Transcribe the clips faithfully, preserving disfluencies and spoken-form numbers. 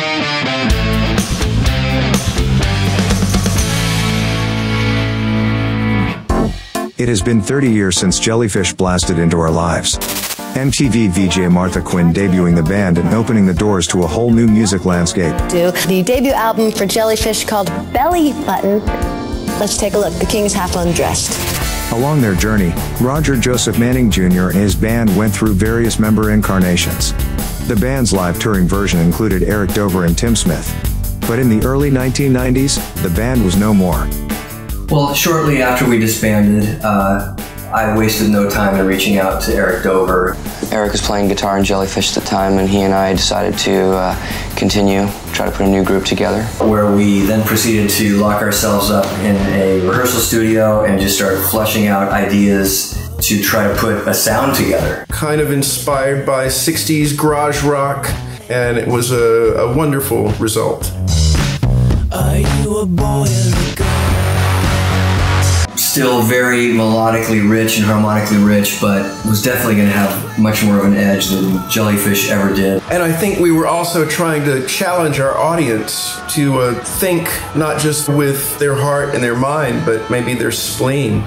It has been thirty years since Jellyfish blasted into our lives. M T V V J Martha Quinn debuting the band and opening the doors to a whole new music landscape. Do the debut album for Jellyfish called Belly Button. Let's take a look. The King's half undressed. Along their journey, Roger Joseph Manning Junior and his band went through various member incarnations. The band's live touring version included Eric Dover and Tim Smith. But in the early nineteen nineties, the band was no more. Well, shortly after we disbanded, uh, I wasted no time in reaching out to Eric Dover. Eric was playing guitar in Jellyfish at the time, and he and I decided to uh, continue, try to put a new group together. Where we then proceeded to lock ourselves up in a rehearsal studio and just start fleshing out ideas to try to put a sound together. Kind of inspired by sixties garage rock, and it was a, a wonderful result. Are you a boy or a girl? Still very melodically rich and harmonically rich, but was definitely going to have much more of an edge than Jellyfish ever did. And I think we were also trying to challenge our audience to uh, think not just with their heart and their mind, but maybe their spleen.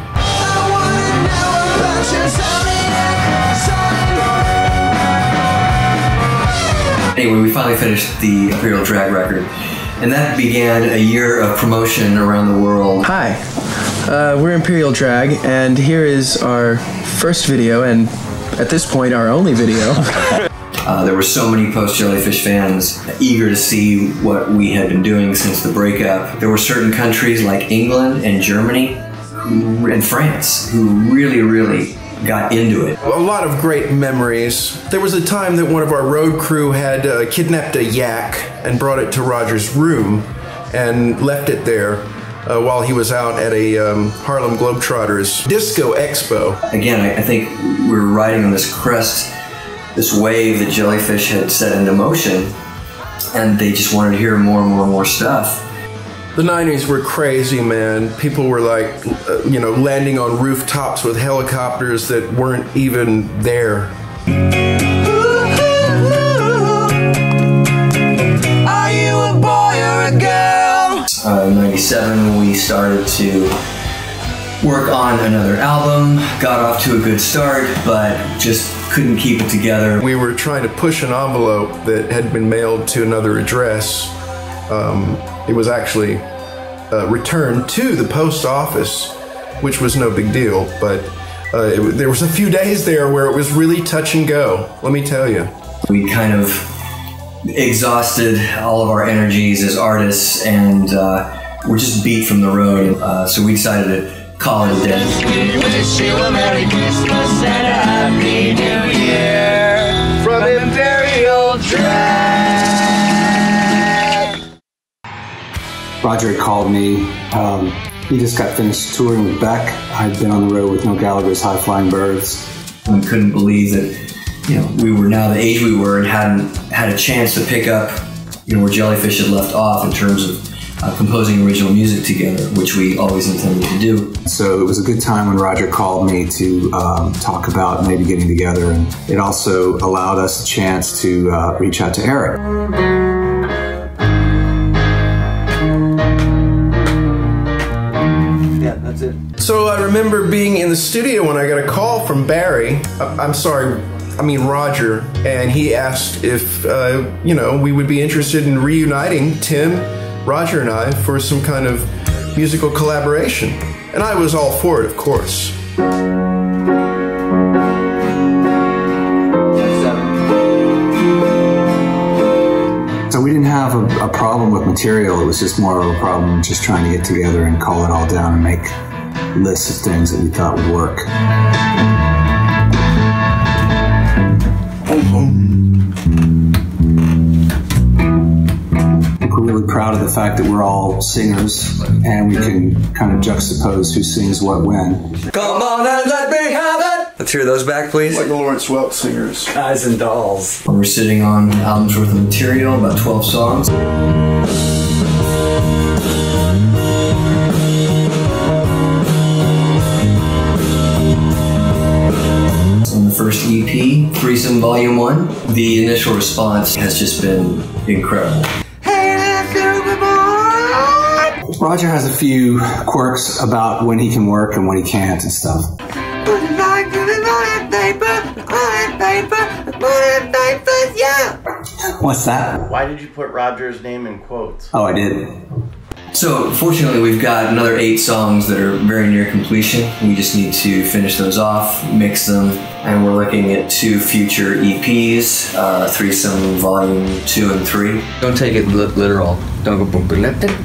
Anyway, we finally finished the Imperial Drag record, and that began a year of promotion around the world. Hi. Uh, we're Imperial Drag, and here is our first video, and at this point, our only video. uh, there were so many post-Jellyfish fans eager to see what we had been doing since the breakup. There were certain countries like England and Germany who, and France who really, really got into it. A lot of great memories. There was a time that one of our road crew had uh, kidnapped a yak and brought it to Roger's room and left it there. Uh, while he was out at a um, Harlem Globetrotters disco expo. Again, I, I think we were riding on this crest, this wave that Jellyfish had set into motion, and they just wanted to hear more and more and more stuff. The nineties were crazy, man. People were like, uh, you know, landing on rooftops with helicopters that weren't even there. Are you a boy or a girl? Uh, in ninety-seven, we started to work on another album, got off to a good start, but just couldn't keep it together. We were trying to push an envelope that had been mailed to another address. Um, it was actually uh, returned to the post office, which was no big deal, but uh, it, there was a few days there where it was really touch and go, let me tell you. We kind of exhausted all of our energies as artists, and uh, we're just beat from the road. Uh, so we decided to call it a day. We wish you a Merry Christmas and a Happy New Year from Imperial Drag. Roger had called me. Um, he just got finished touring with Beck. I'd been on the road with No Gallagher's High Flying Birds. We couldn't believe that, you know, we were now the age we were and hadn't had a chance to pick up, you know, where Jellyfish had left off in terms of uh, composing original music together, which we always intended to do. So it was a good time when Roger called me to um, talk about maybe getting together, and it also allowed us a chance to uh, reach out to Eric. Yeah, that's it. So I remember being in the studio when I got a call from Barry, I'm sorry, I mean Roger, and he asked if, uh, you know, we would be interested in reuniting Tim, Roger, and I for some kind of musical collaboration. And I was all for it, of course. So we didn't have a, a problem with material, it was just more of a problem just trying to get together and call it all down and make lists of things that we thought would work. We're really proud of the fact that we're all singers and we can kind of juxtapose who sings what when. Come on and let me have it! Let's hear those back, please. Like the Lawrence Welk singers. Guys and dolls. We're sitting on an album's worth of material, about twelve songs. On the first E P, Threesome Volume one, the initial response has just been incredible. Roger has a few quirks about when he can work and when he can't and stuff. What's that? Why did you put Roger's name in quotes? Oh, I did. So fortunately, we've got another eight songs that are very near completion. We just need to finish those off, mix them, and we're looking at two future E Ps, uh, Threesome Volume two and three. Don't take it li literal. Don't go boom.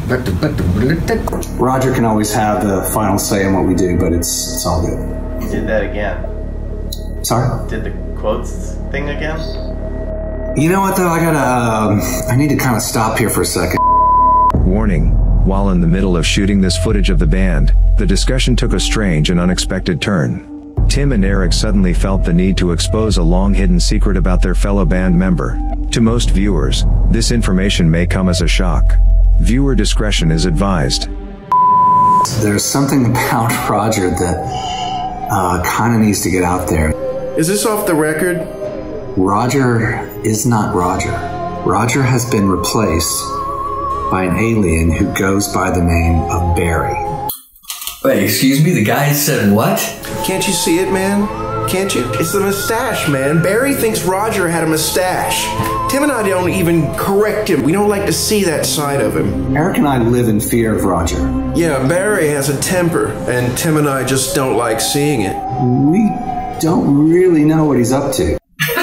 Roger can always have the final say in what we do, but it's it's all good. You did that again. Sorry? Did the quotes thing again? You know what though, I gotta, um, I need to kind of stop here for a second. Warning. While in the middle of shooting this footage of the band, the discussion took a strange and unexpected turn. Tim and Eric suddenly felt the need to expose a long-hidden secret about their fellow band member. To most viewers, this information may come as a shock. Viewer discretion is advised. There's something about Roger that uh, kind of needs to get out there. Is this off the record? Roger is not Roger. Roger has been replaced by an alien who goes by the name of Barry. Wait, excuse me? The guy said what? Can't you see it, man? Can't you? It's the mustache, man. Barry thinks Roger had a mustache. Tim and I don't even correct him. We don't like to see that side of him. Eric and I live in fear of Roger. Yeah, Barry has a temper, and Tim and I just don't like seeing it. We don't really know what he's up to.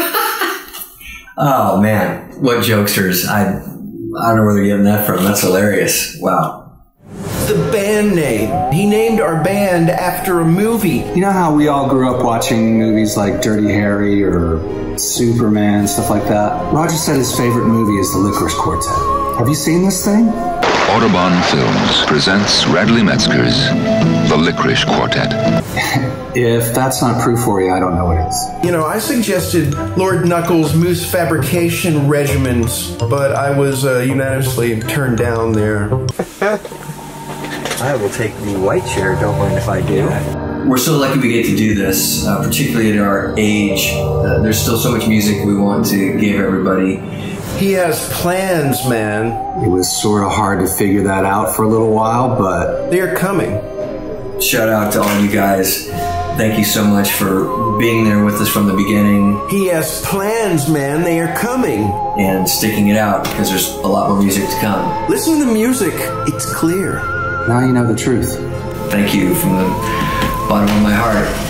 Oh, man. What jokesters. I... I don't know where they're getting that from. That's hilarious. Wow. The band name. He named our band after a movie. You know how we all grew up watching movies like Dirty Harry or Superman, stuff like that? Roger said his favorite movie is the Lickerish Quartet. Have you seen this thing? Audubon Films presents Radley Metzger's The Lickerish Quartet. If that's not proof for you, I don't know what is. You know, I suggested Lord Knuckles' moose fabrication regimens, but I was uh, unanimously turned down there. I will take the white chair, don't mind if I do. We're so lucky we get to do this, uh, particularly at our age. Uh, there's still so much music we want to give everybody. He has plans, man. It was sort of hard to figure that out for a little while, but... they're coming. Shout out to all you guys. Thank you so much for being there with us from the beginning. He has plans, man. They are coming. And sticking it out, because there's a lot more music to come. Listen to the music. It's clear. Now you know the truth. Thank you from the bottom of my heart.